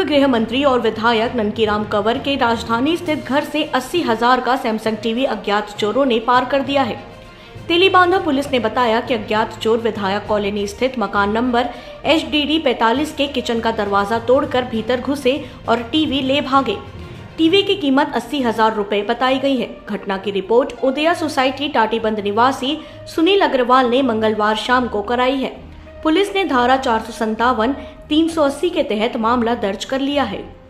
गृह मंत्री और विधायक ननकीराम कंवर के राजधानी स्थित घर से 80,000 का सैमसंग टीवी अज्ञात चोरों ने पार कर दिया है। तेलीबांधा पुलिस ने बताया कि अज्ञात चोर विधायक कॉलोनी स्थित मकान नंबर HDD 45 के किचन का दरवाजा तोड़कर भीतर घुसे और टीवी ले भागे। टीवी की कीमत 80,000 रुपए बताई गई है। घटना की रिपोर्ट उदया सोसाइटी टाटीबंद निवासी सुनील अग्रवाल ने मंगलवार शाम को कराई है। पुलिस ने धारा 457, 380 के तहत मामला दर्ज कर लिया है।